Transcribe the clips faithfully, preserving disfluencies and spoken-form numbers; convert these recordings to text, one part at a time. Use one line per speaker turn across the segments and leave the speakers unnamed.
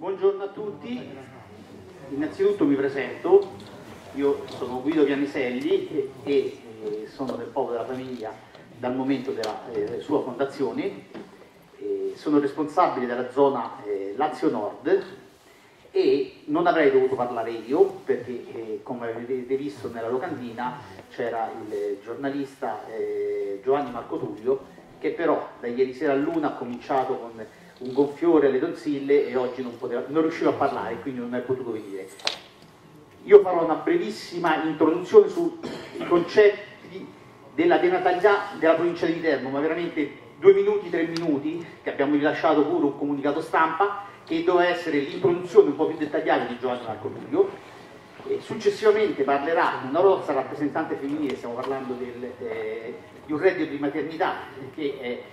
Buongiorno a tutti, innanzitutto mi presento, io sono Guido Pianiselli e, e sono del Popolo della Famiglia dal momento della eh, sua fondazione, e sono responsabile della zona eh, Lazio Nord e non avrei dovuto parlare io perché eh, come avete visto nella locandina c'era il giornalista eh, Giovanni Marco Tullio che però da ieri sera all'una ha cominciato con un gonfiore alle tonsille e oggi non, poteva, non riusciva a parlare, quindi non è potuto venire. Io farò una brevissima introduzione sui concetti della denatalità della provincia di Viterbo, ma veramente due minuti, tre minuti, che abbiamo rilasciato pure un comunicato stampa, che doveva essere l'introduzione un po' più dettagliata di Giovanni Marco Tullio. E successivamente parlerà una nostra rappresentante femminile, stiamo parlando del, eh, di un reddito di maternità, che è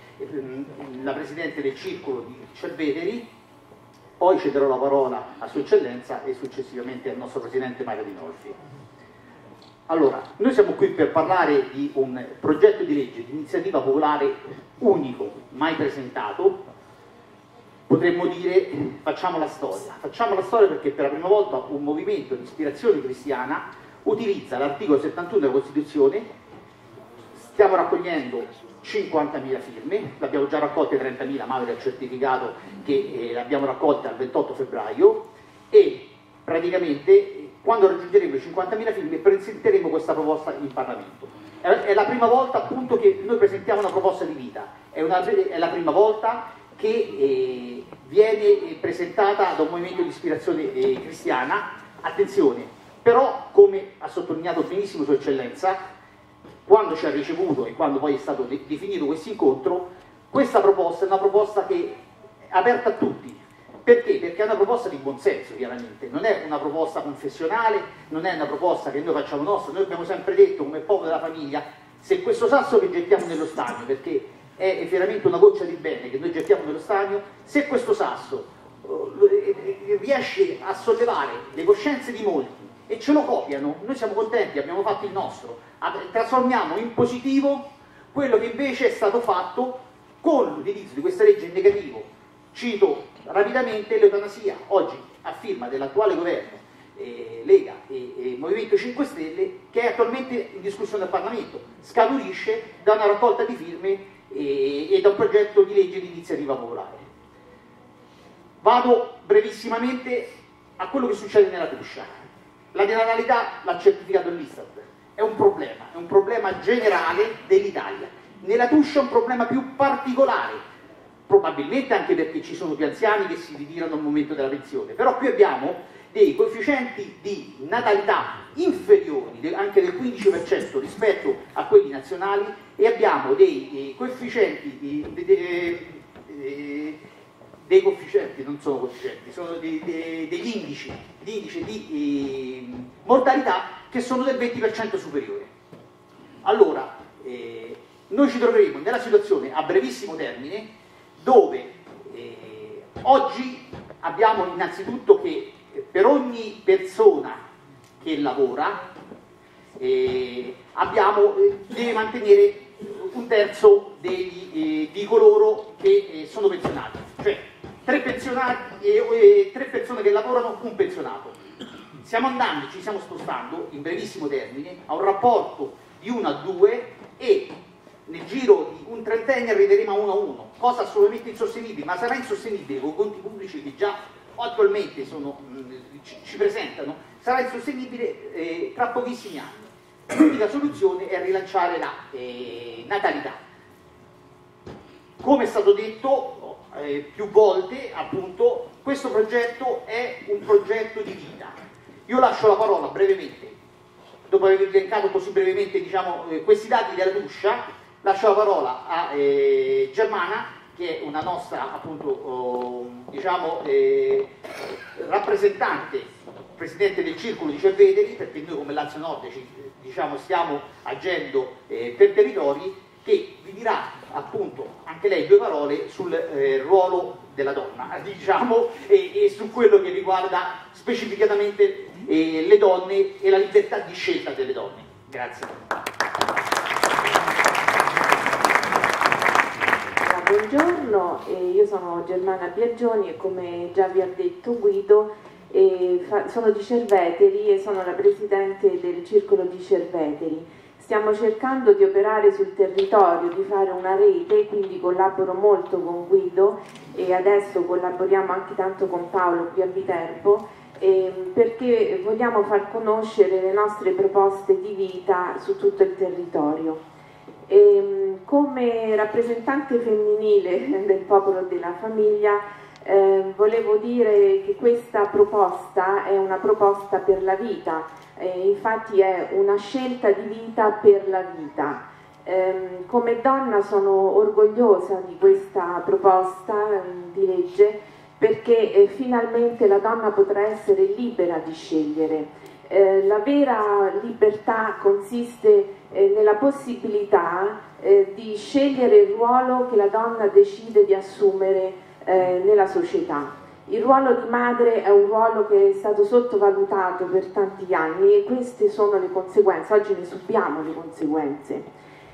la Presidente del Circolo di Cerveteri, poi cederò la parola a Sua Eccellenza e successivamente al nostro Presidente Mario Dinolfi. Allora, noi siamo qui per parlare di un progetto di legge di iniziativa popolare unico, mai presentato. Potremmo dire facciamo la storia. Facciamo la storia perché per la prima volta un movimento di ispirazione cristiana utilizza l'articolo settantuno della Costituzione. Stiamo raccogliendo cinquantamila firme, l'abbiamo già raccolte trentamila, Mauro ha certificato che eh, l'abbiamo raccolta il ventotto febbraio e praticamente quando raggiungeremo le cinquantamila firme presenteremo questa proposta in Parlamento. È, è la prima volta appunto che noi presentiamo una proposta di vita, è, una, è la prima volta che eh, viene presentata da un movimento di ispirazione eh, cristiana. Attenzione, però come ha sottolineato benissimo Sua Eccellenza, quando ci ha ricevuto e quando poi è stato de definito questo incontro, questa proposta è una proposta che è aperta a tutti. Perché? Perché è una proposta di buonsenso, chiaramente, non è una proposta confessionale, non è una proposta che noi facciamo nostra. Noi abbiamo sempre detto, come popolo della famiglia, se questo sasso che gettiamo nello stagno, perché è veramente una goccia di bene che noi gettiamo nello stagno, se questo sasso eh, riesce a sollevare le coscienze di molti e ce lo copiano, noi siamo contenti, abbiamo fatto il nostro, trasformiamo in positivo quello che invece è stato fatto con l'utilizzo di questa legge in negativo. Cito rapidamente l'eutanasia, oggi a firma dell'attuale governo, eh, Lega e, e Movimento cinque Stelle, che è attualmente in discussione al Parlamento, scaturisce da una raccolta di firme e, e da un progetto di legge di iniziativa popolare. Vado brevissimamente a quello che succede nella Tuscia. La denatalità l'ha certificato l'Istat, è un problema, è un problema generale dell'Italia. Nella Tuscia è un problema più particolare, probabilmente anche perché ci sono più anziani che si ritirano al momento della pensione, però qui abbiamo dei coefficienti di natalità inferiori, anche del quindici per cento rispetto a quelli nazionali, e abbiamo dei eh, coefficienti di, de, de, de, dei coefficienti, non sono coefficienti, sono dei, dei, degli indici, gli indici di eh, mortalità che sono del venti per cento superiore. Allora, eh, noi ci troveremo nella situazione a brevissimo termine dove eh, oggi abbiamo innanzitutto che per ogni persona che lavora eh, abbiamo, eh, deve mantenere un terzo degli, eh, di coloro che eh, sono pensionati, cioè tre pensionati e eh, tre persone che lavorano, un pensionato. Stiamo andando, ci stiamo spostando in brevissimo termine a un rapporto di uno a due e nel giro di un trentennio arriveremo a uno a uno, cosa assolutamente insostenibile, ma sarà insostenibile con conti pubblici che già attualmente sono, ci, ci presentano, sarà insostenibile eh, tra pochissimi anni. L'unica soluzione è rilanciare la eh, natalità. Come è stato detto eh, più volte, appunto, questo progetto è un progetto di vita. Io lascio la parola brevemente, dopo aver elencato così brevemente diciamo, eh, questi dati della Tuscia, lascio la parola a eh, Germana, che è una nostra appunto, oh, diciamo, eh, rappresentante, presidente del Circolo di Cerveteri, perché noi come Lazio Nord ci, diciamo, stiamo agendo eh, per territori, che vi dirà appunto anche lei due parole sul eh, ruolo della donna, diciamo, e, e su quello che riguarda specificatamente eh, le donne e la libertà di scelta delle donne. Grazie.
buongiorno, eh, io sono Germana Biagioni e come già vi ha detto Guido eh, fa, sono di Cerveteri e sono la presidente del Circolo di Cerveteri. Stiamo cercando di operare sul territorio, di fare una rete, quindi collaboro molto con Guido e adesso collaboriamo anche tanto con Paolo qui a Viterbo, eh, perché vogliamo far conoscere le nostre proposte di vita su tutto il territorio. E, come rappresentante femminile del popolo della famiglia eh, volevo dire che questa proposta è una proposta per la vita, eh, infatti è una scelta di vita per la vita. Eh, come donna sono orgogliosa di questa proposta eh, di legge perché eh, finalmente la donna potrà essere libera di scegliere. Eh, la vera libertà consiste eh, nella possibilità eh, di scegliere il ruolo che la donna decide di assumere eh, nella società. Il ruolo di madre è un ruolo che è stato sottovalutato per tanti anni e queste sono le conseguenze, oggi ne subiamo le conseguenze.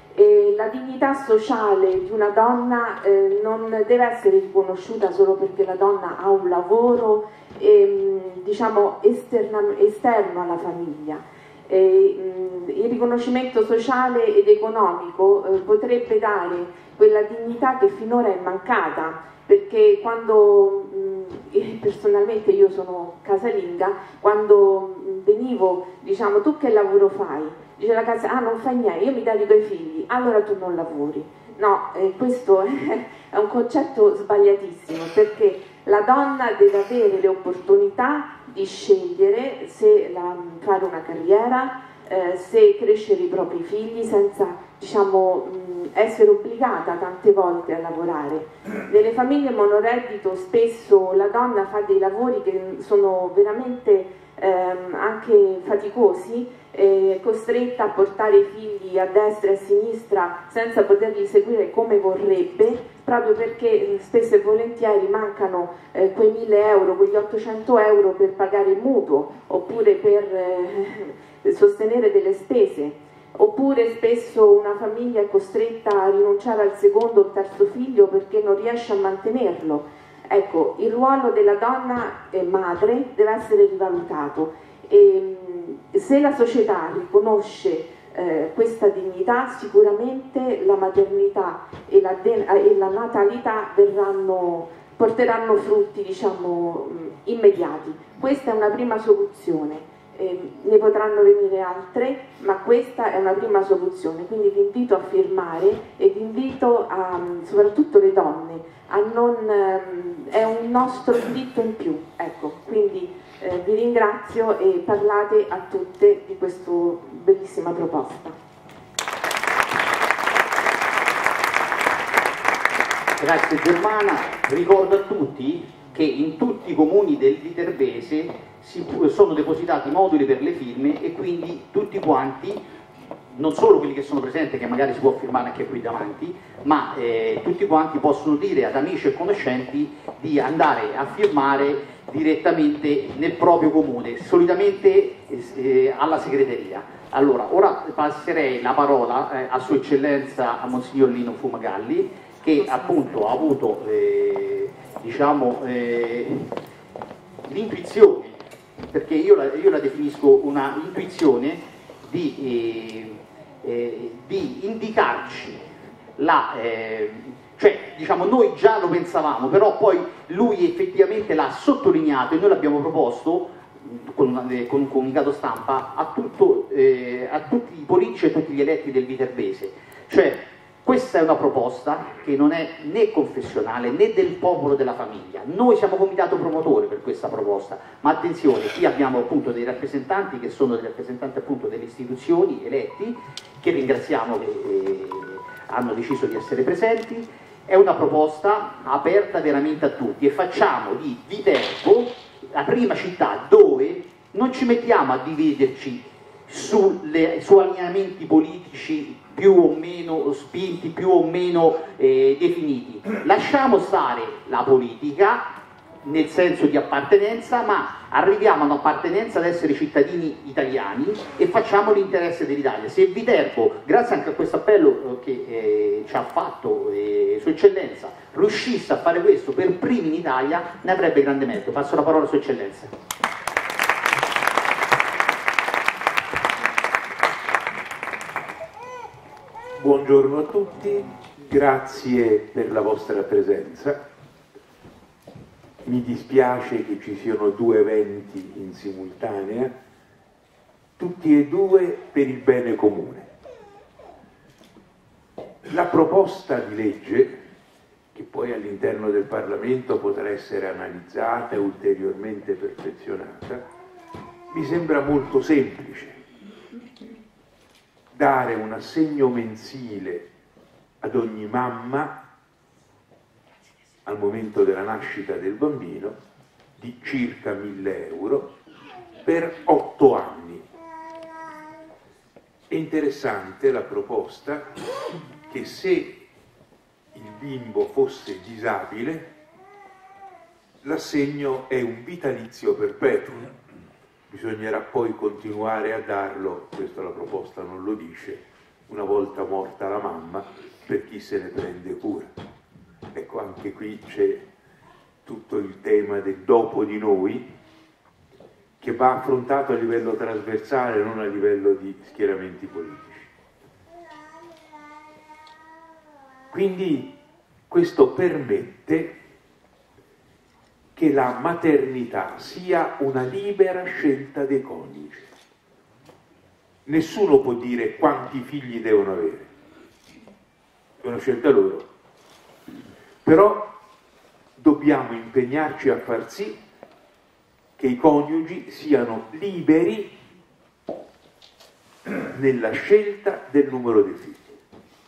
E la dignità sociale di una donna eh, non deve essere riconosciuta solo perché la donna ha un lavoro eh, diciamo esterna, esterno alla famiglia. Eh, mh, il riconoscimento sociale ed economico eh, potrebbe dare quella dignità che finora è mancata, perché quando mh, personalmente io sono casalinga, quando mh, venivo, diciamo, tu che lavoro fai? Dice la casa, ah non fai niente, io mi dedico ai figli, allora tu non lavori. No, eh, questo è un concetto sbagliatissimo, perché la donna deve avere le opportunità di scegliere se la, fare una carriera, eh, se crescere i propri figli senza, diciamo, mh, essere obbligata tante volte a lavorare. Nelle famiglie monoreddito spesso la donna fa dei lavori che sono veramente ehm, anche faticosi, è costretta a portare i figli a destra e a sinistra senza poterli seguire come vorrebbe, proprio perché spesso e volentieri mancano eh, quei mille euro, quegli ottocento euro per pagare il mutuo oppure per eh, sostenere delle spese, oppure spesso una famiglia è costretta a rinunciare al secondo o terzo figlio perché non riesce a mantenerlo. Ecco, il ruolo della donna e madre deve essere rivalutato. E se la società riconosce eh, questa dignità, sicuramente la maternità e la, e la natalità verranno, porteranno frutti, diciamo, immediati. Questa è una prima soluzione, eh, ne potranno venire altre, ma questa è una prima soluzione, quindi vi invito a firmare e vi invito a, soprattutto le donne, a non, ehm, è un nostro diritto in più, ecco, quindi Eh, vi ringrazio e parlate a tutte di questa bellissima proposta.
Grazie Germana, ricordo a tutti che in tutti i comuni del Viterbese si, sono depositati moduli per le firme e quindi tutti quanti, non solo quelli che sono presenti, che magari si può firmare anche qui davanti, ma eh, tutti quanti possono dire ad amici e conoscenti di andare a firmare direttamente nel proprio comune, solitamente eh, alla segreteria. Allora, ora passerei la parola eh, a Sua Eccellenza a Monsignor Lino Fumagalli, che appunto ha avuto eh, diciamo eh, l'intuizione, perché io la, io la definisco una intuizione di, eh, eh, di indicarci la eh, cioè, diciamo, noi già lo pensavamo, però poi lui effettivamente l'ha sottolineato e noi l'abbiamo proposto con, una, con un comunicato stampa a, tutto, eh, a tutti i politici e a tutti gli eletti del Viterbese. Cioè, questa è una proposta che non è né confessionale né del popolo della famiglia. Noi siamo comitato promotore per questa proposta, ma attenzione, qui abbiamo appunto dei rappresentanti che sono dei rappresentanti appunto delle istituzioni eletti, che ringraziamo che eh, hanno deciso di essere presenti. È una proposta aperta veramente a tutti e facciamo di Viterbo la prima città dove non ci mettiamo a dividerci sulle, su allineamenti politici più o meno spinti, più o meno eh, definiti. Lasciamo stare la politica, nel senso di appartenenza, ma arriviamo ad appartenenza ad essere cittadini italiani e facciamo l'interesse dell'Italia. Se Viterbo, grazie anche a questo appello che eh, ci ha fatto eh, Sua Eccellenza, riuscisse a fare questo per primi in Italia, ne avrebbe grande merito. Passo la parola a Sua Eccellenza.
Buongiorno a tutti, grazie per la vostra presenza. Mi dispiace che ci siano due eventi in simultanea, tutti e due per il bene comune. La proposta di legge, che poi all'interno del Parlamento potrà essere analizzata e ulteriormente perfezionata, mi sembra molto semplice. Dare un assegno mensile ad ogni mamma al momento della nascita del bambino di circa mille euro per otto anni. È interessante la proposta che se il bimbo fosse disabile, l'assegno è un vitalizio perpetuo. Bisognerà poi continuare a darlo, questo la proposta non lo dice, una volta morta la mamma, per chi se ne prende cura. Ecco, anche qui c'è tutto il tema del dopo di noi, che va affrontato a livello trasversale, non a livello di schieramenti politici. Quindi questo permette che la maternità sia una libera scelta dei coniugi. Nessuno può dire quanti figli devono avere, è una scelta loro. Però dobbiamo impegnarci a far sì che i coniugi siano liberi nella scelta del numero dei figli,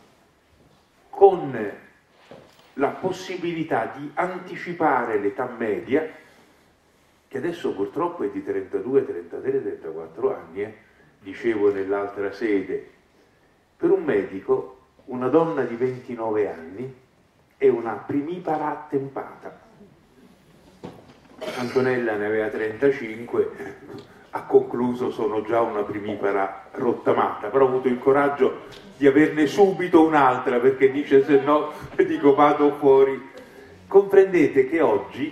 con la possibilità di anticipare l'età media, che adesso purtroppo è di trentadue, trentatré, trentaquattro anni, eh? Dicevo nell'altra sede, per un medico una donna di ventinove anni è una primipara attempata. Antonella ne aveva trentacinque, ha concluso sono già una primipara rottamata, però ho avuto il coraggio di averne subito un'altra, perché dice se no dico vado fuori. Comprendete che oggi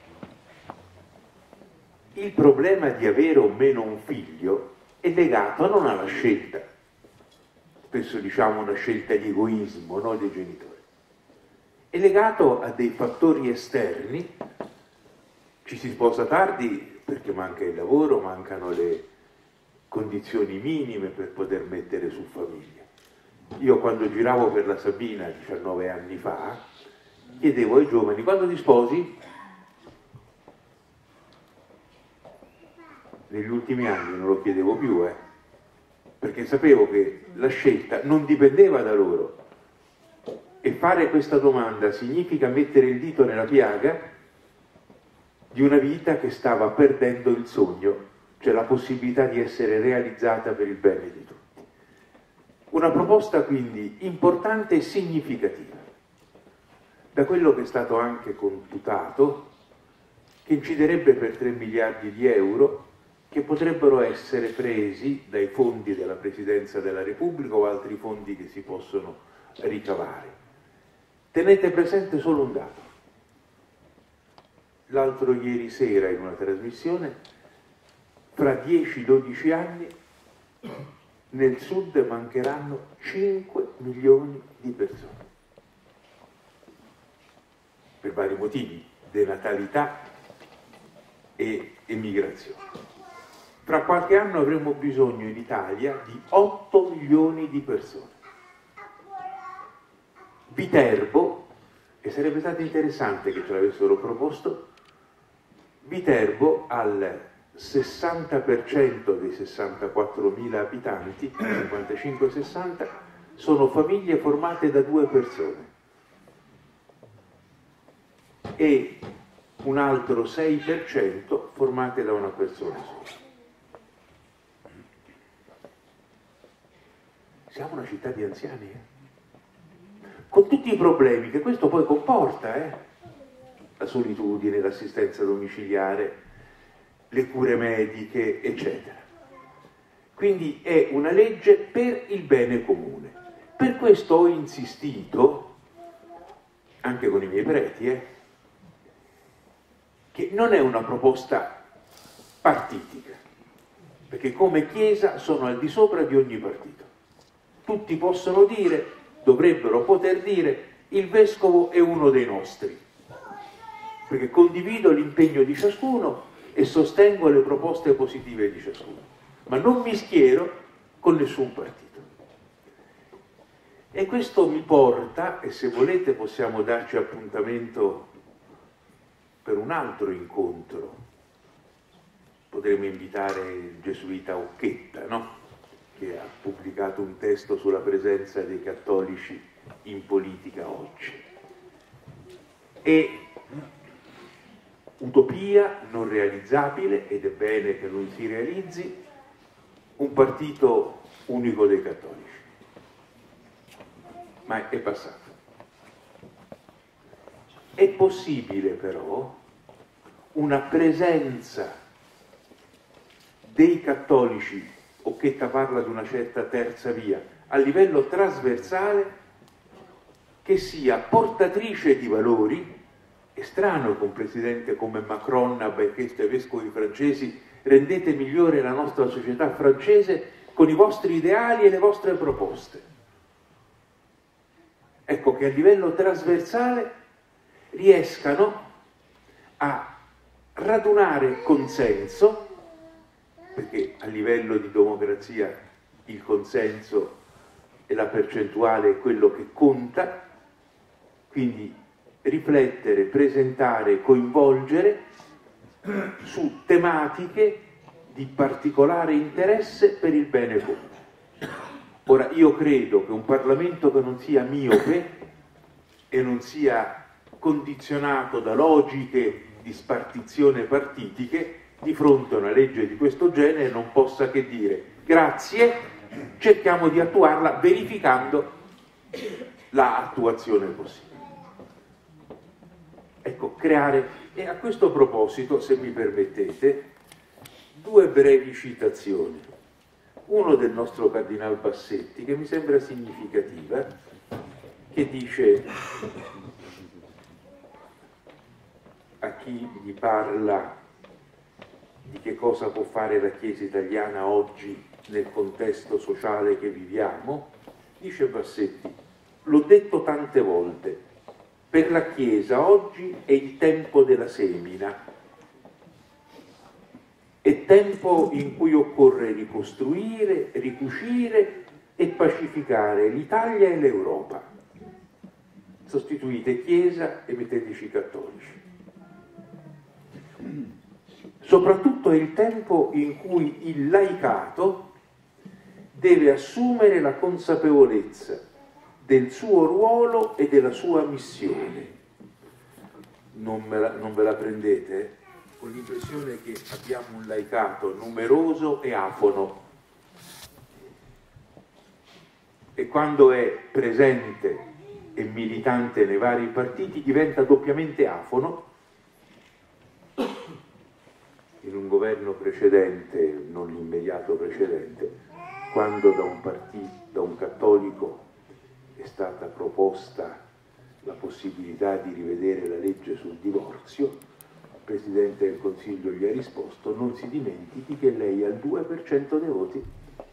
il problema di avere o meno un figlio è legato non alla scelta, spesso diciamo una scelta di egoismo, no, dei genitori, è legato a dei fattori esterni. Ci si sposa tardi perché manca il lavoro, mancano le condizioni minime per poter mettere su famiglia. Io quando giravo per la Sabina diciannove anni fa, chiedevo ai giovani: quando ti sposi? Negli ultimi anni non lo chiedevo più, eh, perché sapevo che la scelta non dipendeva da loro. E fare questa domanda significa mettere il dito nella piaga di una vita che stava perdendo il sogno, cioè la possibilità di essere realizzata per il bene di tutti. Una proposta quindi importante e significativa. Da quello che è stato anche computato, che inciderebbe per tre miliardi di euro che potrebbero essere presi dai fondi della Presidenza della Repubblica o altri fondi che si possono ricavare. Tenete presente solo un dato. L'altro ieri sera in una trasmissione, fra dieci dodici anni nel sud mancheranno cinque milioni di persone. Per vari motivi, denatalità e emigrazione. Fra qualche anno avremo bisogno in Italia di otto milioni di persone. Viterbo, e sarebbe stato interessante che ce l'avessero proposto, Viterbo al sessanta per cento dei sessantaquattromila abitanti, cinquantacinque sessanta, sono famiglie formate da due persone e un altro sei per cento formate da una persona sola. Siamo una città di anziani, eh? Con tutti i problemi che questo poi comporta, eh? la solitudine, l'assistenza domiciliare, le cure mediche, eccetera. Quindi è una legge per il bene comune. Per questo ho insistito, anche con i miei preti, eh, che non è una proposta partitica, perché come Chiesa sono al di sopra di ogni partito. Tutti possono dire, dovrebbero poter dire, il Vescovo è uno dei nostri, perché condivido l'impegno di ciascuno e sostengo le proposte positive di ciascuno, ma non mi schiero con nessun partito. E questo mi porta, e se volete possiamo darci appuntamento per un altro incontro, potremmo invitare il gesuita Occhetta, no? Che ha pubblicato un testo sulla presenza dei cattolici in politica oggi. E utopia non realizzabile, ed è bene che non si realizzi, un partito unico dei cattolici. Ma è passato. È possibile però una presenza dei cattolici, Occhetta parla di una certa terza via, a livello trasversale, che sia portatrice di valori. È strano che un presidente come Macron abbia chiesto ai vescovi francesi: rendete migliore la nostra società francese con i vostri ideali e le vostre proposte. Ecco, che a livello trasversale riescano a radunare consenso, perché a livello di democrazia il consenso e la percentuale è quello che conta, quindi riflettere, presentare, coinvolgere su tematiche di particolare interesse per il bene comune. Ora, io credo che un Parlamento che non sia miope e non sia condizionato da logiche di spartizione partitiche, di fronte a una legge di questo genere non possa che dire grazie, cerchiamo di attuarla verificando la attuazione possibile. Ecco, creare, e a questo proposito, se mi permettete, due brevi citazioni. Uno del nostro Cardinal Bassetti, che mi sembra significativa, che dice a chi gli parla di che cosa può fare la Chiesa italiana oggi nel contesto sociale che viviamo, dice Bassetti: l'ho detto tante volte, per la Chiesa oggi è il tempo della semina, è tempo in cui occorre ricostruire, ricucire e pacificare l'Italia e l'Europa. Sostituite Chiesa e metteteci cattolici. Soprattutto è il tempo in cui il laicato deve assumere la consapevolezza del suo ruolo e della sua missione. Non, me la, non ve la prendete? Ho l'impressione che abbiamo un laicato numeroso e afono, e quando è presente e militante nei vari partiti diventa doppiamente afono. In un governo precedente, non l'immediato precedente, quando da un partito, da un cattolico è stata proposta la possibilità di rivedere la legge sul divorzio, il Presidente del Consiglio gli ha risposto: non si dimentichi che lei ha il due per cento dei voti.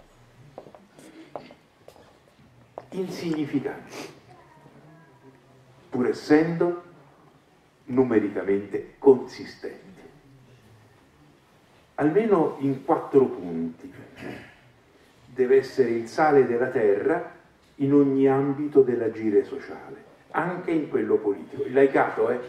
Insignificanti, pur essendo numericamente consistenti. Almeno in quattro punti. Deve essere il sale della terra in ogni ambito dell'agire sociale, anche in quello politico. Il laicato è,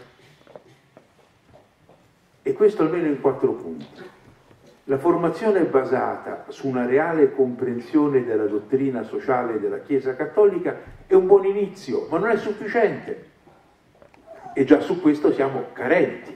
e questo almeno in quattro punti. La formazione basata su una reale comprensione della dottrina sociale della Chiesa Cattolica è un buon inizio, ma non è sufficiente. E già su questo siamo carenti.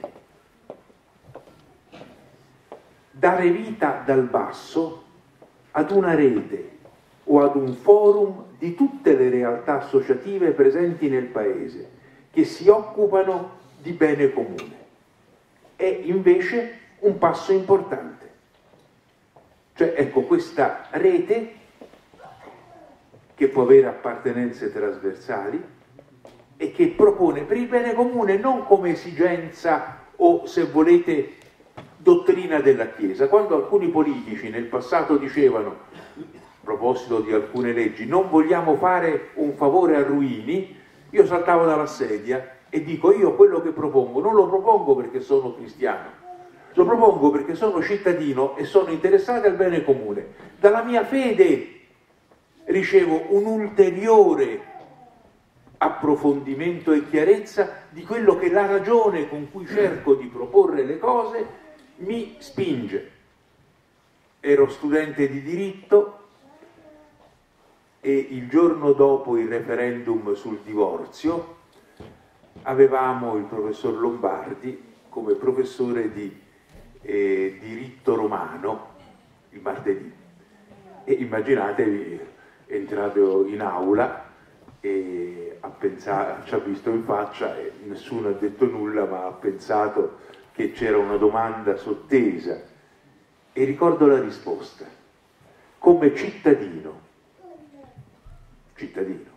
Dare vita dal basso ad una rete o ad un forum di tutte le realtà associative presenti nel Paese, che si occupano di di bene comune. È invece un passo importante. Cioè, ecco, questa rete che può avere appartenenze trasversali e che propone per il bene comune non come esigenza o, se volete, dottrina della Chiesa. Quando alcuni politici nel passato dicevano, a proposito di alcune leggi, non vogliamo fare un favore a Ruini, io saltavo dalla sedia e dico, io quello che propongo non lo propongo perché sono cristiano, lo propongo perché sono cittadino e sono interessato al bene comune. Dalla mia fede ricevo un ulteriore approfondimento e chiarezza di quello che la ragione con cui cerco di proporre le cose mi spinge. Ero studente di diritto e il giorno dopo il referendum sul divorzio avevamo il professor Lombardi come professore di eh, diritto romano il martedì e immaginatevi, è entrato in aula e ha pensato, ci ha visto in faccia e nessuno ha detto nulla, ma ha pensato che c'era una domanda sottesa e ricordo la risposta. Come cittadino, cittadino,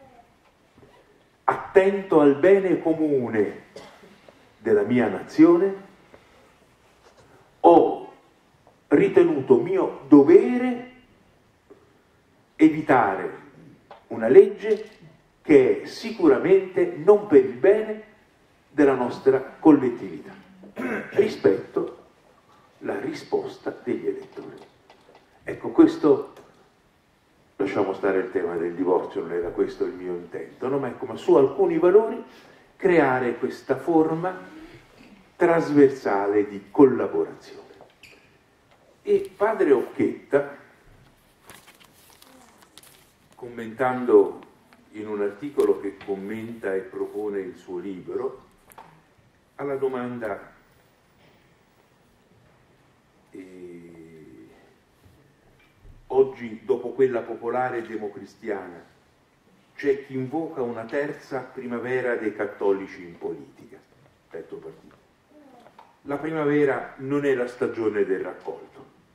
attento al bene comune della mia nazione, ho ritenuto mio dovere evitare una legge che è sicuramente non per il bene della nostra collettività. Rispetto la risposta degli elettori. Ecco, questo, lasciamo stare il tema del divorzio, non era questo il mio intento, no? Ma ecco, ma su alcuni valori creare questa forma trasversale di collaborazione. E padre Occhetta, commentando in un articolo che commenta e propone il suo libro, alla domanda eh, oggi dopo quella popolare democristiana c'è chi invoca una terza primavera dei cattolici in politica, terzo partito. La primavera non è la stagione del raccolto.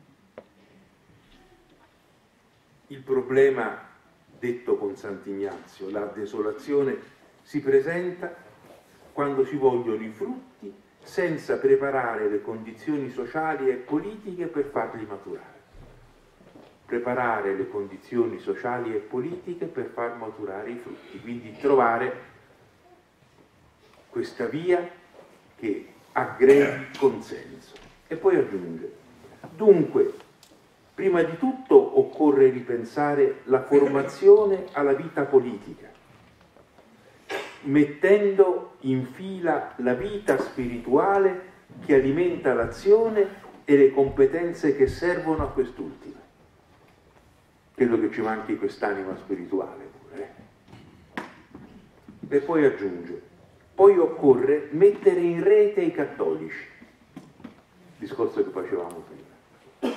Il problema, detto con Sant'Ignazio, la desolazione si presenta quando si vogliono i frutti senza preparare le condizioni sociali e politiche per farli maturare. Preparare le condizioni sociali e politiche per far maturare i frutti, quindi trovare questa via che aggreghi consenso. E poi aggiunge, dunque, prima di tutto occorre ripensare la formazione alla vita politica, mettendo in fila la vita spirituale che alimenta l'azione e le competenze che servono a quest'ultima. Credo che ci manchi quest'anima spirituale pure. Eh? E poi aggiunge, poi occorre mettere in rete i cattolici, discorso che facevamo prima.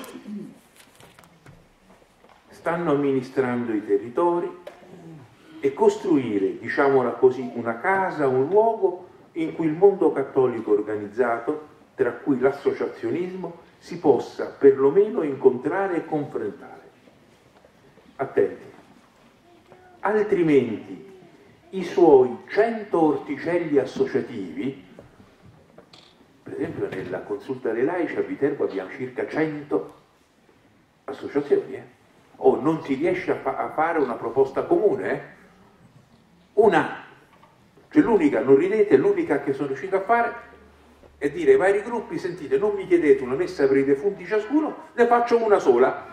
Stanno amministrando i territori e costruire, diciamola così, una casa, un luogo in cui il mondo cattolico organizzato, tra cui l'associazionismo, si possa perlomeno incontrare e confrontare. Attenti, altrimenti i suoi cento orticelli associativi, per esempio nella consulta dei laici a Viterbo abbiamo circa cento associazioni, eh? O non si riesce a, fa a fare una proposta comune, eh? Una, cioè l'unica, non ridete, l'unica che sono riuscito a fare è dire ai vari gruppi, sentite, non mi chiedete una messa per i defunti ciascuno, ne faccio una sola.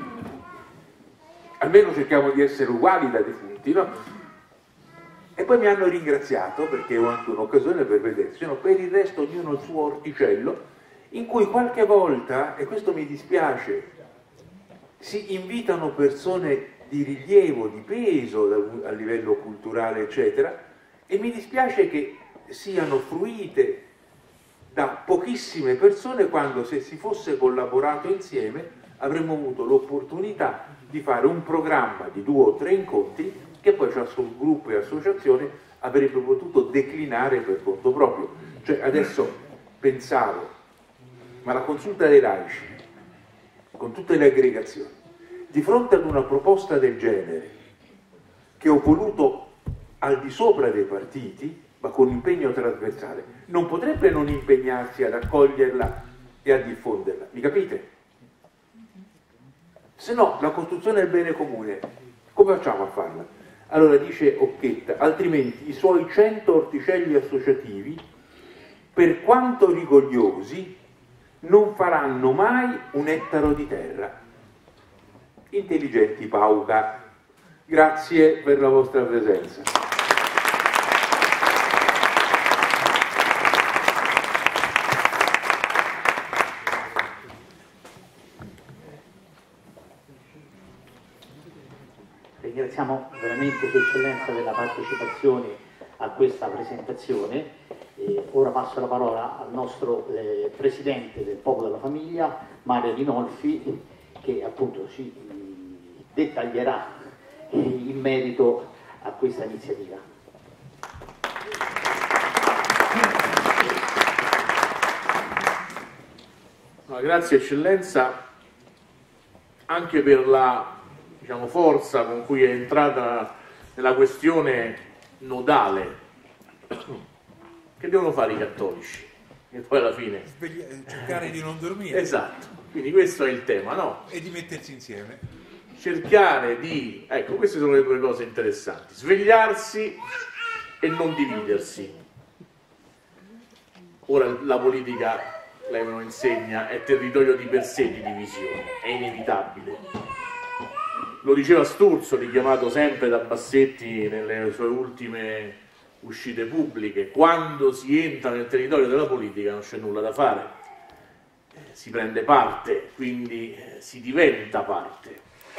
Almeno cerchiamo di essere uguali da defunti, no? E poi mi hanno ringraziato, perché ho anche un'occasione per vedersi, no? Per il resto ognuno il suo orticello, in cui qualche volta, e questo mi dispiace, si invitano persone di rilievo, di peso a livello culturale, eccetera, e mi dispiace che siano fruite da pochissime persone quando, se si fosse collaborato insieme, avremmo avuto l'opportunità di fare un programma di due o tre incontri che poi ciascun gruppo e associazione avrebbe potuto declinare per conto proprio. Cioè adesso pensavo, ma la consulta dei laici, con tutte le aggregazioni, di fronte ad una proposta del genere, che ho voluto al di sopra dei partiti, ma con impegno trasversale, non potrebbe non impegnarsi ad accoglierla e a diffonderla, mi capite? Se no, la costruzione del bene comune, come facciamo a farla? Allora dice Occhetta, altrimenti i suoi cento orticelli associativi, per quanto rigogliosi, non faranno mai un ettaro di terra. Intelligenti pauca, grazie per la vostra presenza.
Ringraziamo veramente Sua Eccellenza per la partecipazione a questa presentazione. E ora passo la parola al nostro eh, Presidente del Popolo della Famiglia, Mario Rinolfi, che appunto ci eh, dettaglierà eh, in merito a questa iniziativa.
Grazie Eccellenza anche per la, diciamo, forza con cui è entrata nella questione nodale che devono fare i cattolici e poi alla fine
cercare di non dormire.
Esatto, quindi questo è il tema, no?
E di mettersi insieme,
cercare di, ecco, queste sono le due cose interessanti: svegliarsi e non dividersi. Ora la politica, lei me lo insegna, è territorio di per sé di divisione, è inevitabile. Lo diceva Sturzo, richiamato sempre da Bassetti nelle sue ultime uscite pubbliche: quando si entra nel territorio della politica non c'è nulla da fare, si prende parte, quindi si diventa parte.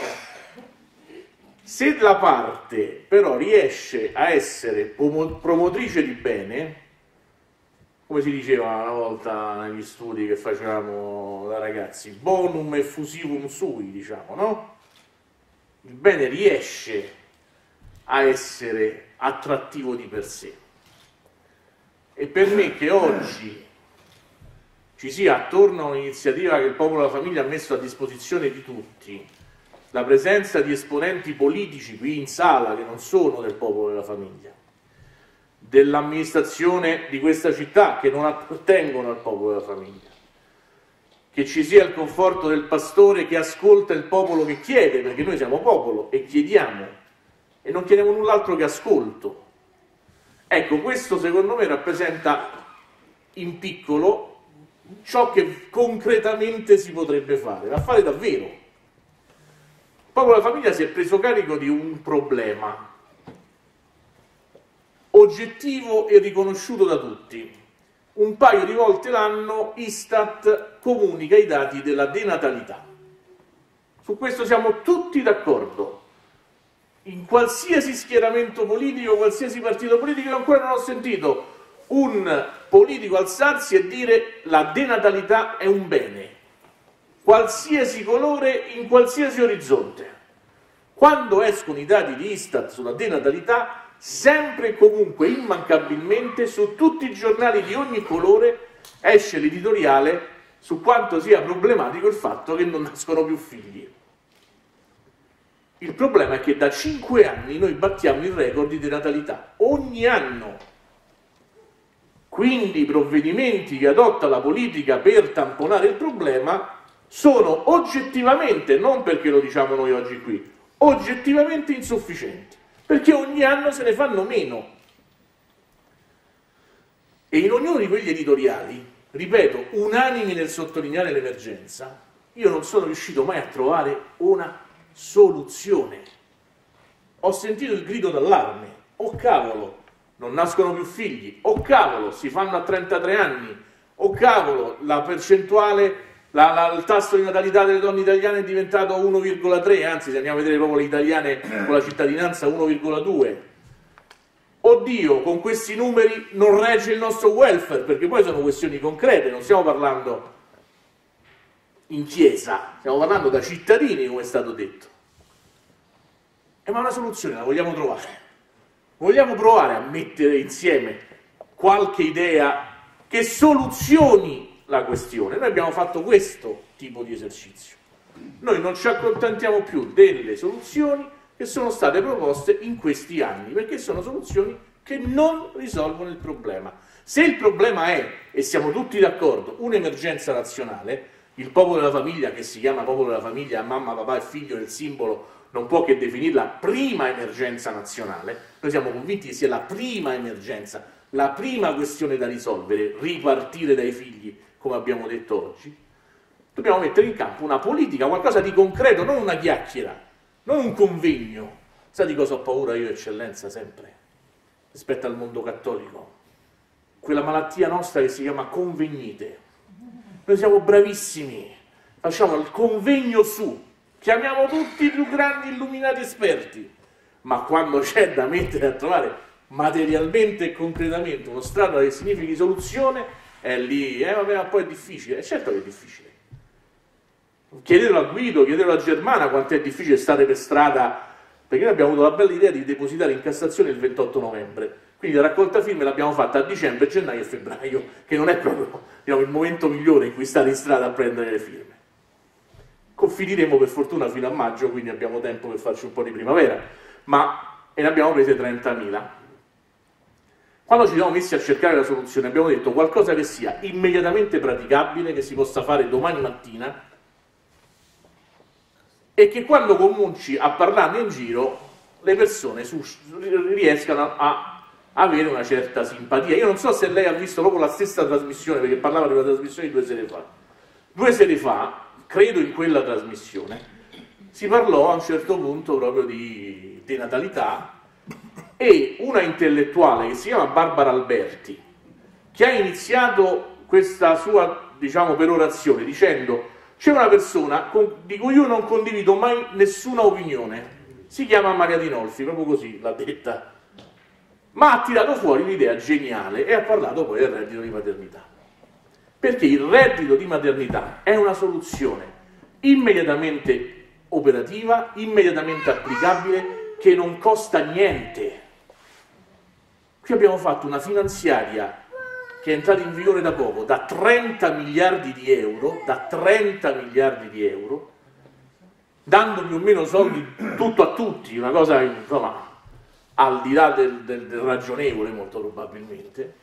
Se la parte però riesce a essere promotrice di bene, come si diceva una volta negli studi che facevamo da ragazzi, bonum effusivum sui, diciamo, no? Il bene riesce a essere attrattivo di per sé. E per me che oggi ci sia attorno a un'iniziativa che il Popolo della Famiglia ha messo a disposizione di tutti, la presenza di esponenti politici qui in sala che non sono del Popolo della Famiglia, dell'amministrazione di questa città che non appartengono al Popolo della Famiglia, che ci sia il conforto del pastore che ascolta il popolo che chiede, perché noi siamo popolo e chiediamo, e non chiediamo null'altro che ascolto. Ecco, questo secondo me rappresenta in piccolo ciò che concretamente si potrebbe fare, da fare davvero. Il Popolo della Famiglia si è preso carico di un problema oggettivo e riconosciuto da tutti. Un paio di volte l'anno Istat comunica i dati della denatalità. Su questo siamo tutti d'accordo. In qualsiasi schieramento politico, qualsiasi partito politico, io ancora non ho sentito un politico alzarsi e dire la denatalità è un bene, qualsiasi colore, in qualsiasi orizzonte. Quando escono i dati di Istat sulla denatalità, sempre e comunque, immancabilmente, su tutti i giornali di ogni colore esce l'editoriale su quanto sia problematico il fatto che non nascono più figli. Il problema è che da cinque anni noi battiamo il record di denatalità, ogni anno. Quindi i provvedimenti che adotta la politica per tamponare il problema sono oggettivamente, non perché lo diciamo noi oggi qui, oggettivamente insufficienti, perché ogni anno se ne fanno meno. E in ognuno di quegli editoriali, ripeto, unanimi nel sottolineare l'emergenza, io non sono riuscito mai a trovare una soluzione. Ho sentito il grido d'allarme: oh cavolo, non nascono più figli, oh cavolo, si fanno a trentatré anni, oh cavolo, la percentuale, la, la, il tasso di natalità delle donne italiane è diventato uno virgola tre, anzi se andiamo a vedere proprio le italiane con la cittadinanza uno virgola due. Oddio, con questi numeri non regge il nostro welfare, perché poi sono questioni concrete, non stiamo parlando in chiesa, stiamo parlando da cittadini, come è stato detto. E ma una soluzione la vogliamo trovare? Vogliamo provare a mettere insieme qualche idea che soluzioni la questione? Noi abbiamo fatto questo tipo di esercizio. Noi non ci accontentiamo più delle soluzioni che sono state proposte in questi anni, perché sono soluzioni che non risolvono il problema. Se il problema è, e siamo tutti d'accordo, un'emergenza nazionale, il popolo della famiglia, che si chiama popolo della famiglia, mamma, papà e figlio nel simbolo, non può che definirla prima emergenza nazionale. Noi siamo convinti che sia la prima emergenza, la prima questione da risolvere, ripartire dai figli, come abbiamo detto oggi. Dobbiamo mettere in campo una politica, qualcosa di concreto, non una chiacchiera, non un convegno. Sai di cosa ho paura io, eccellenza, sempre, rispetto al mondo cattolico? Quella malattia nostra che si chiama convegnite. Noi siamo bravissimi, facciamo il convegno su, chiamiamo tutti i più grandi illuminati esperti, ma quando c'è da mettere a trovare materialmente e concretamente uno strato che significhi soluzione, è lì, eh vabbè, ma poi è difficile, è certo che è difficile. Chiedetelo a Guido, chiedetelo a Germana quanto è difficile stare per strada, perché noi abbiamo avuto la bella idea di depositare in Cassazione il ventotto novembre, quindi la raccolta firme l'abbiamo fatta a dicembre, gennaio e febbraio, che non è proprio, diciamo, il momento migliore in cui stare in strada a prendere le firme. Confiniremo per fortuna fino a maggio, quindi abbiamo tempo per farci un po' di primavera, ma e ne abbiamo prese trentamila. Quando ci siamo messi a cercare la soluzione abbiamo detto qualcosa che sia immediatamente praticabile, che si possa fare domani mattina e che quando cominci a parlarne in giro le persone su, riescano a avere una certa simpatia. Io non so se lei ha visto proprio la stessa trasmissione, perché parlava di una trasmissione di due sere fa. Due sere fa, credo in quella trasmissione, si parlò a un certo punto proprio di denatalità e una intellettuale che si chiama Barbara Alberti, che ha iniziato questa sua, diciamo, perorazione dicendo: c'è una persona con, di cui io non condivido mai nessuna opinione, si chiama Maria Dinolfi, proprio così l'ha detta, ma ha tirato fuori un'idea geniale e ha parlato poi del reddito di maternità. Perché il reddito di maternità è una soluzione immediatamente operativa, immediatamente applicabile, che non costa niente. Qui abbiamo fatto una finanziaria che è entrata in vigore da poco, da trenta miliardi di euro, da trenta miliardi di euro, dando più o meno soldi tutto a tutti, una cosa, insomma, al di là del, del, del ragionevole molto probabilmente.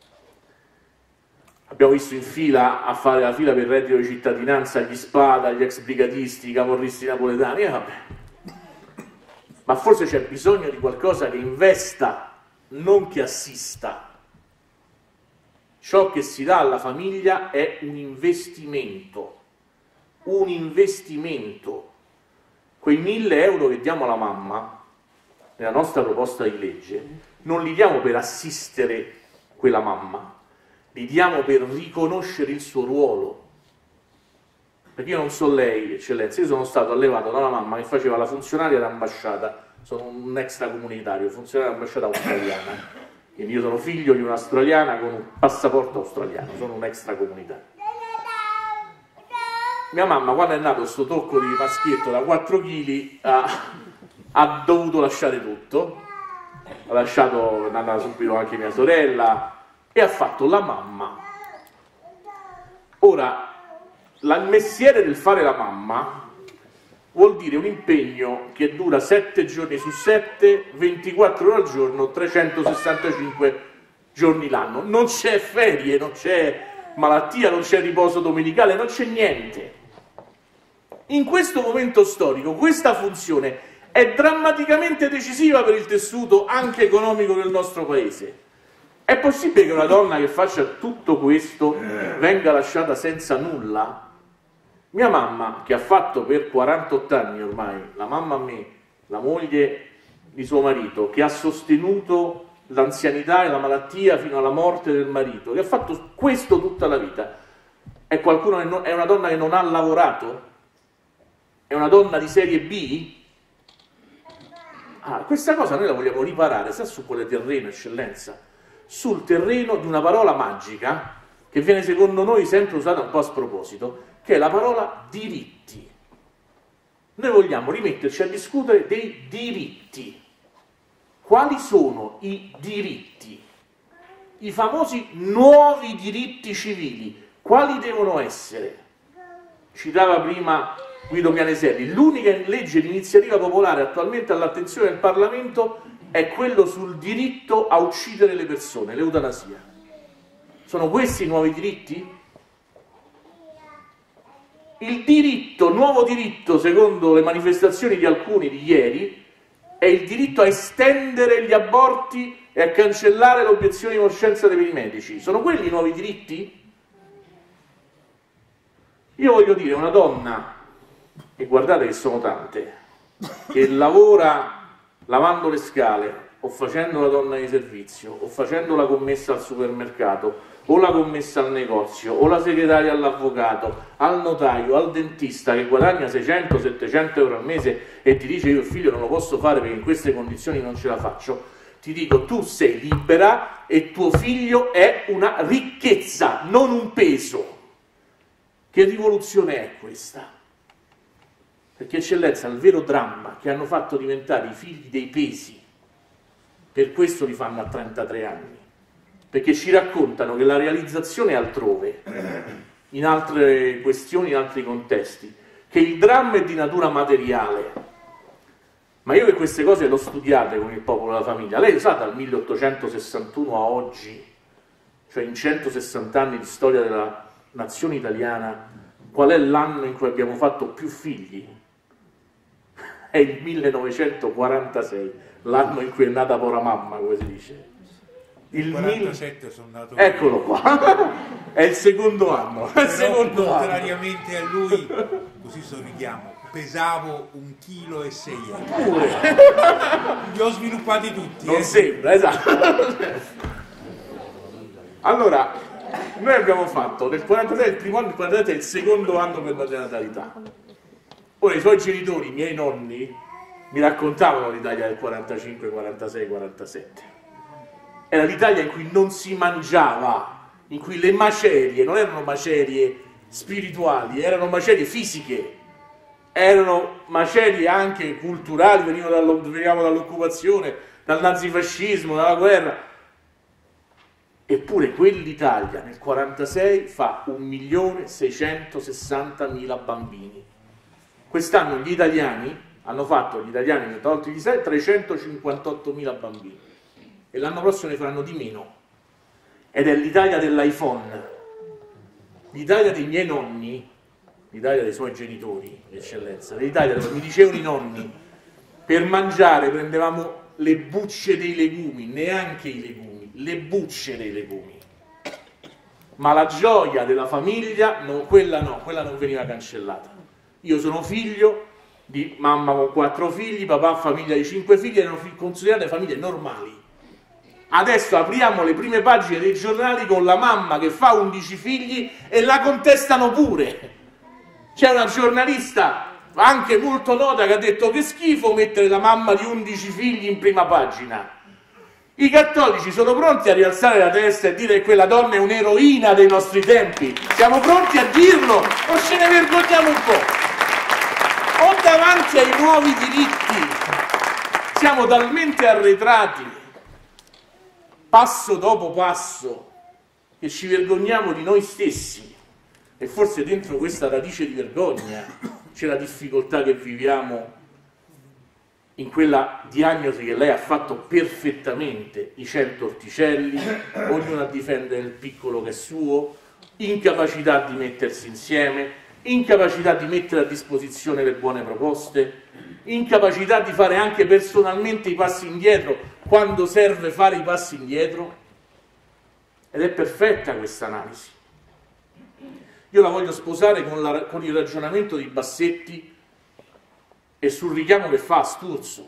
Abbiamo visto in fila a fare la fila per il reddito di cittadinanza gli Spada, gli ex brigatisti, i camorristi napoletani, e vabbè. Ma forse c'è bisogno di qualcosa che investa, non che assista. Ciò che si dà alla famiglia è un investimento, un investimento. Quei mille euro che diamo alla mamma, nella nostra proposta di legge, non li diamo per assistere quella mamma, li diamo per riconoscere il suo ruolo. Perché io non so lei, eccellenza, io sono stato allevato da una mamma che faceva la funzionaria d'ambasciata, sono un extracomunitario, funzionaria d'ambasciata australiana. Quindi io sono figlio di un'australiana con un passaporto australiano, sono un extracomunitario. Mia mamma, quando è nato questo tocco di maschietto da quattro chili, ha, ha dovuto lasciare tutto, ha lasciato, è andata subito anche mia sorella, e ha fatto la mamma. Ora, la, il mestiere del fare la mamma vuol dire un impegno che dura sette giorni su sette, ventiquattro ore al giorno, trecentosessantacinque giorni l'anno. Non c'è ferie, non c'è malattia, non c'è riposo domenicale, non c'è niente. In questo momento storico questa funzione è drammaticamente decisiva per il tessuto anche economico del nostro paese. È possibile che una donna che faccia tutto questo venga lasciata senza nulla? Mia mamma, che ha fatto per quarantotto anni ormai, la mamma a me, la moglie di suo marito, che ha sostenuto l'anzianità e la malattia fino alla morte del marito, che ha fatto questo tutta la vita, è, qualcuno che non, è una donna che non ha lavorato? È una donna di serie B? Ah, questa cosa noi la vogliamo riparare, sa su quale terreno, eccellenza? Sul terreno di una parola magica che viene secondo noi sempre usata un po' a sproposito, che è la parola diritti. Noi vogliamo rimetterci a discutere dei diritti. quali sono i diritti, i famosi nuovi diritti civili, quali devono essere? Citava prima Guido Pianeselli, l'unica legge di iniziativa popolare attualmente all'attenzione del Parlamento è quello sul diritto a uccidere le persone, l'eutanasia. Sono questi i nuovi diritti? Il diritto, nuovo diritto, secondo le manifestazioni di alcuni di ieri, è il diritto a estendere gli aborti e a cancellare l'obiezione di coscienza dei medici. Sono quelli i nuovi diritti? Io voglio dire, una donna, e guardate che sono tante, che lavora lavando le scale, o facendo la donna di servizio, o facendo la commessa al supermercato, o la commessa al negozio, o la segretaria all'avvocato, al notaio, al dentista, che guadagna seicento settecento euro al mese e ti dice io il figlio non lo posso fare perché in queste condizioni non ce la faccio, ti dico tu sei libera e tuo figlio è una ricchezza, non un peso. Che rivoluzione è questa? Perché eccellenza, il vero dramma che hanno fatto diventare i figli dei pesi, per questo li fanno a trentatré anni, perché ci raccontano che la realizzazione è altrove, in altre questioni, in altri contesti, che il dramma è di natura materiale. Ma io che queste cose le ho studiate con il Popolo della Famiglia, lei sa dal milleottocentosessantuno a oggi, cioè in centosessanta anni di storia della nazione italiana, qual è l'anno in cui abbiamo fatto più figli? È il millenovecentoquarantasei, l'anno in cui è nata Pora Mamma, come si dice.
Il quarantasette sono nato.
Eccolo qua, è il secondo anno. È il secondo
contrariamente anno. A lui, così sorridiamo, pesavo un chilo e sei euro.
Pure.
Li ho sviluppati tutti.
Non
eh.
sembra, esatto. Allora, noi abbiamo fatto nel quarantasei il primo anno, il quarantasette è il secondo anno per la denatalità. Ora i suoi genitori, i miei nonni, mi raccontavano l'Italia del quarantacinque, quarantasei, quarantasette. Era l'Italia in cui non si mangiava, in cui le macerie non erano macerie spirituali, erano macerie fisiche, erano macerie anche culturali, venivamo dall'occupazione, dal nazifascismo, dalla guerra. Eppure quell'Italia nel quarantasei fa un milione seicentosessantamila bambini. Quest'anno gli italiani hanno fatto, gli italiani tolti gli sei, trecentocinquantottomila bambini. E l'anno prossimo ne faranno di meno. Ed è l'Italia dell'iPhone. L'Italia dei miei nonni, l'Italia dei suoi genitori, eccellenza, l'Italia dove mi dicevano i nonni, per mangiare prendevamo le bucce dei legumi, neanche i legumi, le bucce dei legumi. Ma la gioia della famiglia, no, quella no, quella non veniva cancellata. Io sono figlio di mamma con quattro figli, papà famiglia di cinque figli, erano considerate famiglie normali. Adesso apriamo le prime pagine dei giornali con la mamma che fa undici figli e la contestano pure. C'è una giornalista anche molto nota che ha detto che schifo mettere la mamma di undici figli in prima pagina. I cattolici sono pronti a rialzare la testa e dire che quella donna è un'eroina dei nostri tempi. Siamo pronti a dirlo o ce ne vergogniamo un po'? O davanti ai nuovi diritti siamo talmente arretrati, passo dopo passo, che ci vergogniamo di noi stessi, e forse dentro questa radice di vergogna c'è la difficoltà che viviamo in quella diagnosi che lei ha fatto perfettamente, i cento orticelli, ognuno a difendere il piccolo che è suo, incapacità di mettersi insieme, incapacità di mettere a disposizione le buone proposte, incapacità di fare anche personalmente i passi indietro quando serve fare i passi indietro. Ed è perfetta questa analisi. Io la voglio sposare con, la, con il ragionamento di Bassetti e sul richiamo che fa a Sturzo.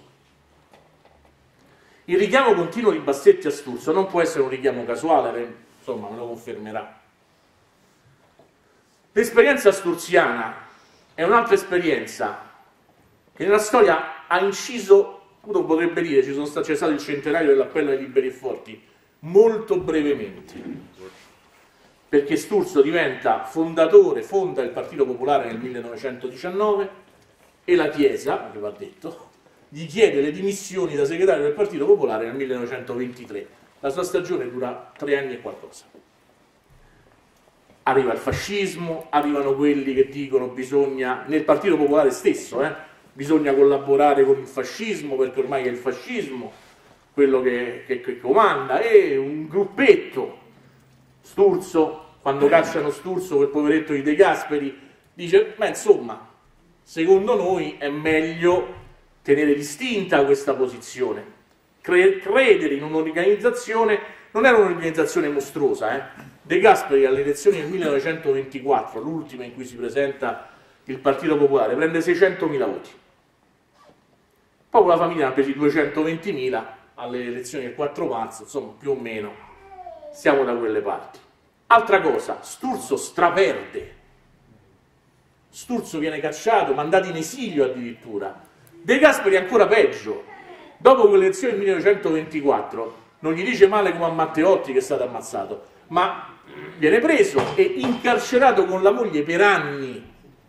Il richiamo continuo di Bassetti a Sturzo non può essere un richiamo casuale, insomma me lo confermerà. L'esperienza sturziana è un'altra esperienza che nella storia ha inciso, uno potrebbe dire, ci sono stati, c'è stato il centenario dell'appello ai liberi e forti, molto brevemente, perché Sturzo diventa fondatore, fonda il Partito Popolare nel millenovecentodiciannove e la Chiesa, che va detto, gli chiede le dimissioni da segretario del Partito Popolare nel millenovecentoventitré. La sua stagione dura tre anni e qualcosa. Arriva il fascismo, arrivano quelli che dicono bisogna, nel Partito Popolare stesso, eh, bisogna collaborare con il fascismo perché ormai è il fascismo quello che, che, che comanda, e un gruppetto, Sturzo, quando cacciano Sturzo, quel poveretto di De Gasperi, dice, ma insomma, secondo noi è meglio tenere distinta questa posizione, Cre- credere in un'organizzazione, non era un'organizzazione mostruosa, eh? De Gasperi alle elezioni del millenovecentoventiquattro, l'ultima in cui si presenta il Partito Popolare, prende seicentomila voti. Poi la famiglia ne ha presi duecentoventimila alle elezioni del quattro marzo, insomma più o meno siamo da quelle parti. Altra cosa, Sturzo straperde. Sturzo viene cacciato, mandato in esilio addirittura. De Gasperi ancora peggio. Dopo quelle elezioni del millenovecentoventiquattro non gli dice male come a Matteotti che è stato ammazzato, ma viene preso e incarcerato con la moglie per anni.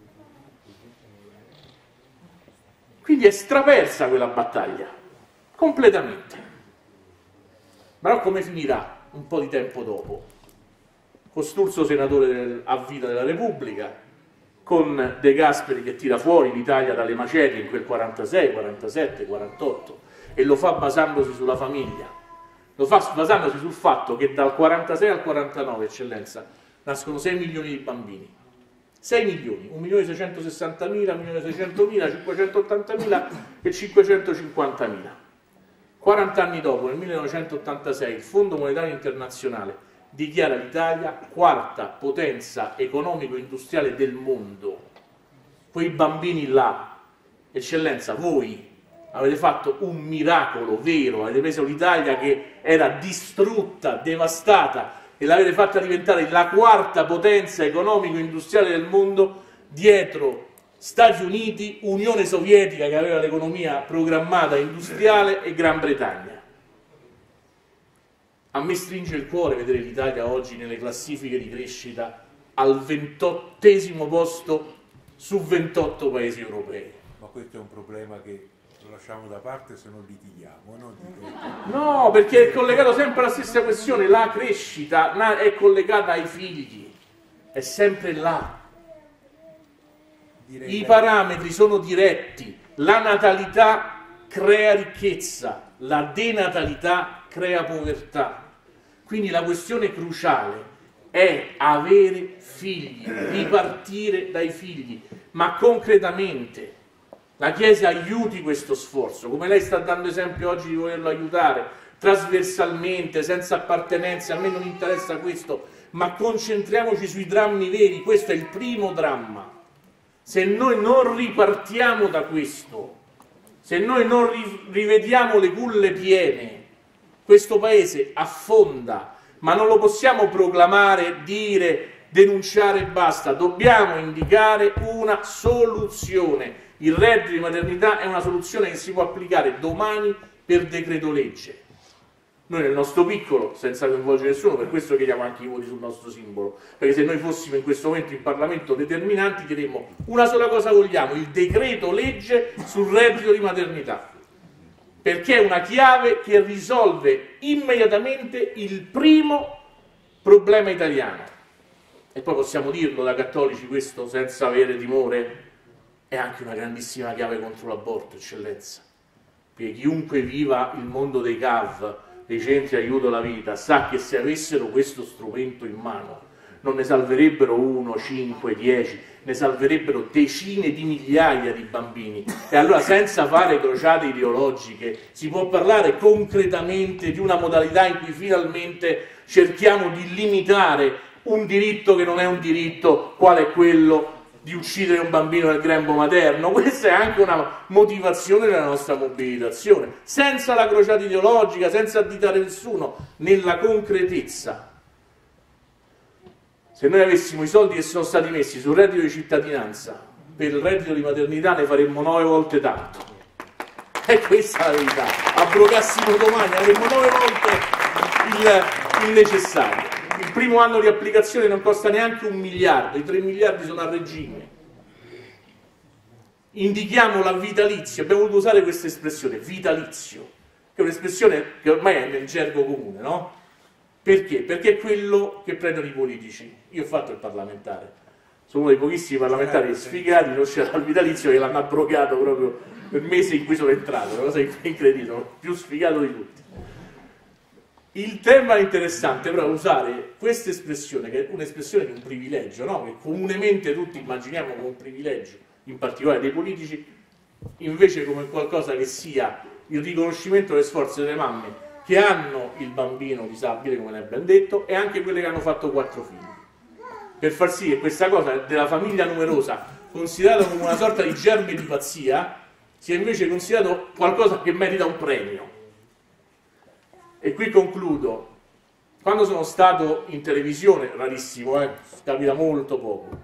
Quindi è strapersa quella battaglia, completamente. Però come finirà un po' di tempo dopo? Con Sturzo senatore del, a vita della Repubblica, con De Gasperi che tira fuori l'Italia dalle macerie in quel quarantasei, quarantasette, quarantotto, e lo fa basandosi sulla famiglia. Lo fa basandosi sul fatto che dal quarantasei al quarantanove, eccellenza, nascono sei milioni di bambini. sei milioni, un milione seicentosessantamila, un milione seicentomila, cinquecentottantamila e cinquecentocinquantamila. quaranta anni dopo, nel millenovecentottantasei, il Fondo Monetario Internazionale dichiara l'Italia quarta potenza economico-industriale del mondo. Quei bambini là, eccellenza, voi avete fatto un miracolo vero, avete preso l'Italia che era distrutta, devastata, e l'avete fatta diventare la quarta potenza economico-industriale del mondo, dietro Stati Uniti, Unione Sovietica che aveva l'economia programmata industriale e Gran Bretagna. A me stringe il cuore vedere l'Italia oggi nelle classifiche di crescita al ventottesimo posto su ventotto paesi europei.
Ma questo è un problema che lo lasciamo da parte se non litighiamo, no?
No, perché è collegato sempre alla stessa questione, la crescita è collegata ai figli, è sempre là.
Direi
I
che...
parametri sono diretti, la natalità crea ricchezza, la denatalità crea povertà. Quindi la questione cruciale è avere figli, ripartire dai figli, ma concretamente. La Chiesa aiuti questo sforzo, come lei sta dando esempio oggi di volerlo aiutare, trasversalmente, senza appartenenze, a me non interessa questo, ma concentriamoci sui drammi veri, questo è il primo dramma. Se noi non ripartiamo da questo, se noi non rivediamo le culle piene, questo paese affonda, ma non lo possiamo proclamare, dire, denunciare e basta, dobbiamo indicare una soluzione. Il reddito di maternità è una soluzione che si può applicare domani per decreto legge. Noi nel nostro piccolo, senza coinvolgere nessuno, per questo chiediamo anche i voti sul nostro simbolo, perché se noi fossimo in questo momento in Parlamento determinanti diremmo una sola cosa vogliamo, il decreto legge sul reddito di maternità, perché è una chiave che risolve immediatamente il primo problema italiano. E poi possiamo dirlo da cattolici questo senza avere timore, è anche una grandissima chiave contro l'aborto, eccellenza. Perché chiunque viva il mondo dei C A V, dei centri aiuto alla vita, sa che se avessero questo strumento in mano non ne salverebbero uno, cinque, dieci, ne salverebbero decine di migliaia di bambini. E allora senza fare crociate ideologiche si può parlare concretamente di una modalità in cui finalmente cerchiamo di limitare un diritto che non è un diritto, qual è quello di uccidere un bambino nel grembo materno. Questa è anche una motivazione della nostra mobilitazione, senza la crociata ideologica, senza additare nessuno, nella concretezza. Se noi avessimo i soldi che sono stati messi sul reddito di cittadinanza per il reddito di maternità ne faremmo nove volte tanto. E questa è la verità. Abrogassimo domani, avremmo nove volte il, il necessario. Il primo anno di applicazione non costa neanche un miliardo, i tre miliardi sono a regime. indichiamo la vitalizio, abbiamo voluto usare questa espressione, vitalizio, che è un'espressione che ormai è nel gergo comune, no? Perché? Perché è quello che prendono i politici. Io ho fatto il parlamentare, sono uno dei pochissimi parlamentari sfigati, non c'era il vitalizio, che l'hanno abrogato proprio il mese in cui sono entrato, una cosa incredibile, sono più sfigato di tutti. Il tema interessante però è usare questa espressione, che è un'espressione di un privilegio, no? Che comunemente tutti immaginiamo come un privilegio, in particolare dei politici, invece come qualcosa che sia il riconoscimento delle sforzi delle mamme che hanno il bambino disabile, come ne abbiamo detto, e anche quelle che hanno fatto quattro figli, per far sì che questa cosa della famiglia numerosa, considerata come una sorta di germe di pazzia, sia invece considerato qualcosa che merita un premio. E qui concludo. Quando sono stato in televisione, rarissimo, eh, capita molto poco,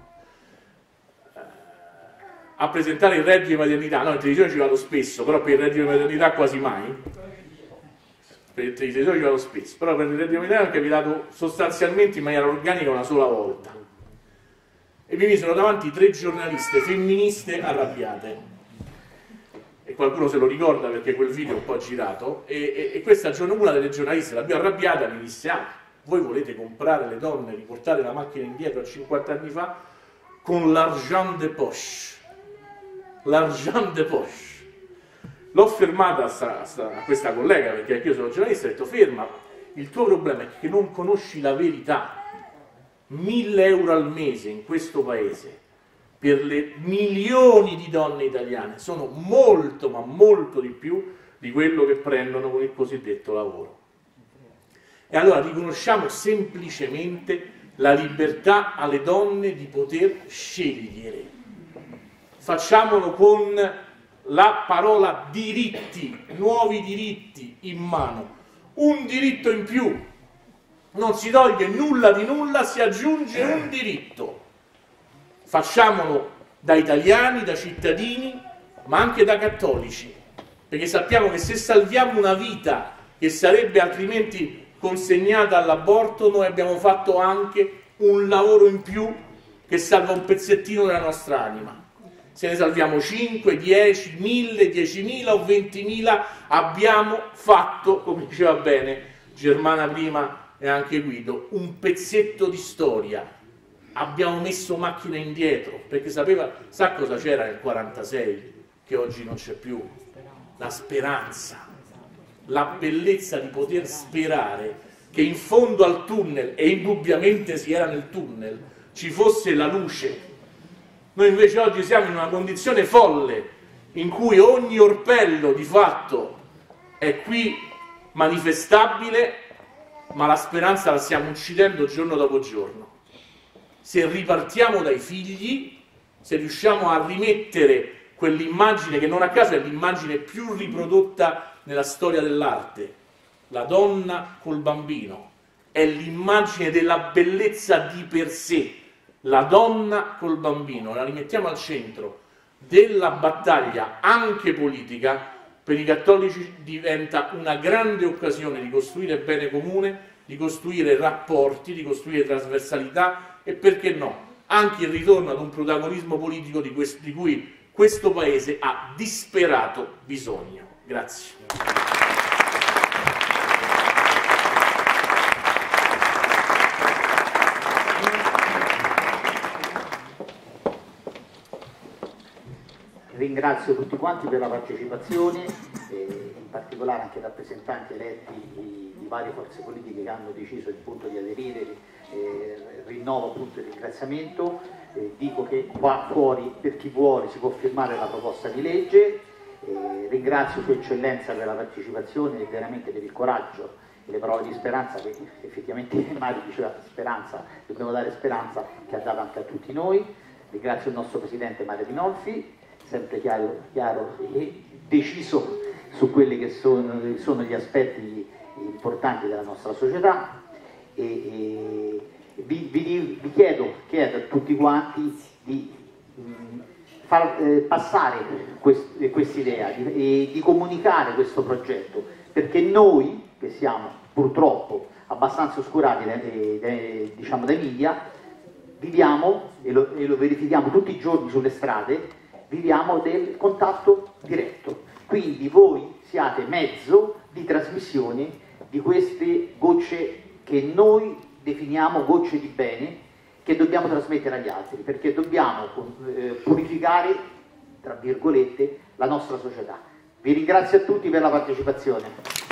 a presentare il reddito di maternità, no, in televisione ci vado spesso, però per il reddito di maternità quasi mai, per il televisione ci vado spesso, però per il reddito di maternità è capitato sostanzialmente in maniera organica una sola volta. E mi misero davanti tre giornaliste femministe arrabbiate. E qualcuno se lo ricorda perché quel video è un po' girato, e, e, e questa giorno una delle giornaliste, la più arrabbiata, mi disse: ah, voi volete comprare le donne, riportare la macchina indietro a cinquanta anni fa con l'argent de poche. L'argent de poche. L'ho fermata a, sta, a, sta, a questa collega, perché anche io sono giornalista, e ho detto: ferma, il tuo problema è che non conosci la verità. Mille euro al mese in questo paese per le milioni di donne italiane sono molto, ma molto di più di quello che prendono con il cosiddetto lavoro. E allora riconosciamo semplicemente la libertà alle donne di poter scegliere. Facciamolo con la parola diritti, nuovi diritti in mano. Un diritto in più. Non si toglie nulla di nulla, si aggiunge un diritto. Facciamolo da italiani, da cittadini, ma anche da cattolici, perché sappiamo che se salviamo una vita che sarebbe altrimenti consegnata all'aborto, noi abbiamo fatto anche un lavoro in più che salva un pezzettino della nostra anima. Se ne salviamo cinque, dieci, mille, diecimila o ventimila, abbiamo fatto, come diceva bene Germana prima e anche Guido, un pezzetto di storia. Abbiamo messo macchina indietro, perché sapeva, sa cosa c'era nel quarantasei, che oggi non c'è più? La speranza, la bellezza di poter sperare che in fondo al tunnel, e indubbiamente si era nel tunnel, ci fosse la luce. Noi invece oggi siamo in una condizione folle, in cui ogni orpello di fatto è qui manifestabile, ma la speranza la stiamo uccidendo giorno dopo giorno. Se ripartiamo dai figli, se riusciamo a rimettere quell'immagine che non a caso è l'immagine più riprodotta nella storia dell'arte, la donna col bambino, è l'immagine della bellezza di per sé, la donna col bambino, la rimettiamo al centro della battaglia anche politica, per i cattolici diventa una grande occasione di costruire bene comune, di costruire rapporti, di costruire trasversalità, e perché no, anche il ritorno ad un protagonismo politico di, questo, di cui questo Paese ha disperato bisogno. Grazie.
Ringrazio tutti quanti per la partecipazione, eh, in particolare anche i rappresentanti eletti di, di varie forze politiche che hanno deciso appunto di aderire. Eh, rinnovo appunto il ringraziamento, eh, dico che qua fuori per chi vuole si può firmare la proposta di legge, eh, ringrazio Sua Eccellenza per la partecipazione e veramente per il coraggio e le parole di speranza che effettivamente Mario diceva speranza, dobbiamo dare speranza, che ha dato anche a tutti noi. Ringrazio il nostro Presidente Mario Rinolfi, sempre chiaro, chiaro e deciso su quelli che sono, sono gli aspetti importanti della nostra società. E, e vi, vi, vi chiedo, chiedo a tutti quanti di mh, far eh, passare questa idea e di comunicare questo progetto, perché noi che siamo purtroppo abbastanza oscurati dai, dai, diciamo, dai media, viviamo e lo, e lo verifichiamo tutti i giorni sulle strade viviamo del contatto diretto. Quindi voi siate mezzo di trasmissione di queste gocce che noi definiamo gocce di bene, che dobbiamo trasmettere agli altri, perché dobbiamo eh, purificare, tra virgolette, la nostra società. Vi ringrazio a tutti per la partecipazione.